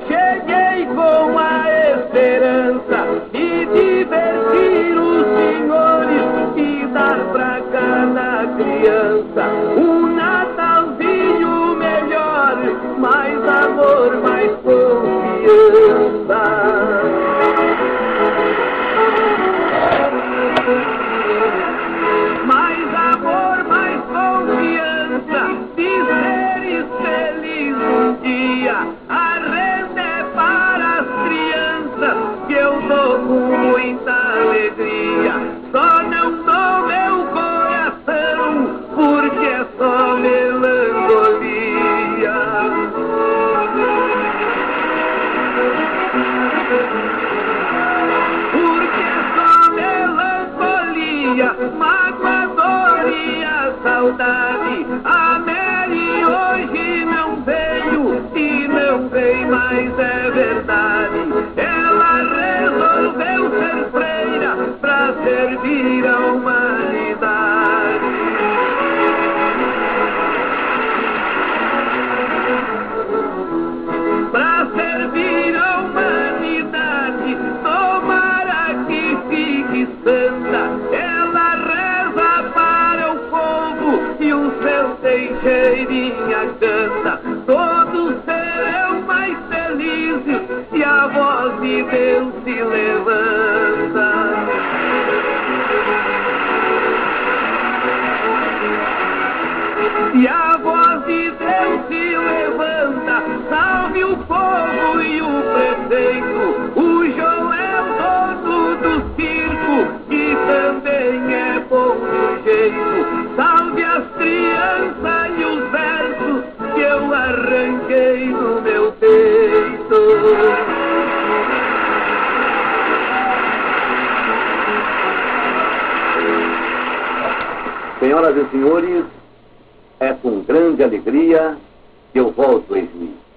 cheguei com a esperança de divertir os senhores e dar pra cada criança um Natalzinho melhor, mais amor, mais confiança. Mais amor, mais confiança, de seres felizes um dia. A renda é para as crianças que eu dou com muita alegria. Só não dou meu coração porque é só melancolia. Porque é só melancolia, mágoa, dor e a saudade. A Mary hoje não veio e não vem mais, é verdade. Ela resolveu ser freira pra servir a humanidade. Pra servir a humanidade, tomara que fique santa. Ela reza para o povo e o seu Teixeirinha canta. Todos serão mais felizes e a voz de Deus se levanta. E a voz de Deus se levanta, salve o povo e o prefeito, o Joel, dono do circo, que também é bom do jeito. Salve as crianças e os versos que eu arranquei no meu peito. Senhoras e senhores, é com grande alegria que eu volto a mim.